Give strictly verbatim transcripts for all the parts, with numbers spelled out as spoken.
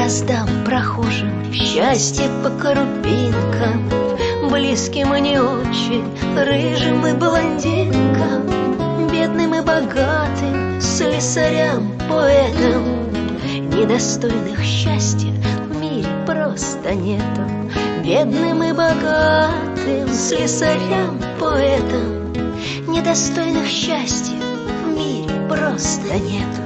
раздам прохожим счастье по крупинкам, близким и не очень, рыжим и блондинкам, бедным и богатым, слесарям, поэтам. Недостойных счастья в мире просто нету. Бедным и богатым, слесарям, поэтам. Недостойных счастья в мире просто нету.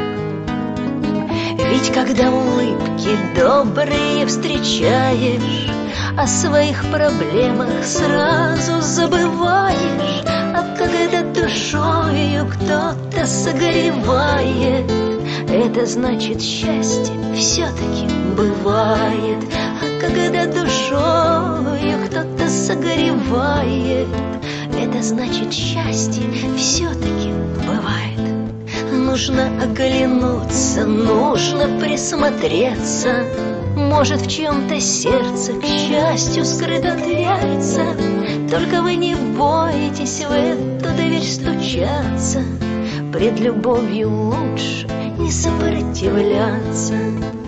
Ведь когда улыбки добрые встречаешь, о своих проблемах сразу забываешь. А когда душою кто-то согревает, это значит, счастье все-таки бывает. А когда душою кто-то согревает, это значит, счастье все-таки бывает. Нужно оглянуться, нужно присмотреться. Может, в чьем-то сердце к счастью скрыта дверца. Только вы не бойтесь в эту дверь стучаться. Пред любовью лучше не сопротивляться.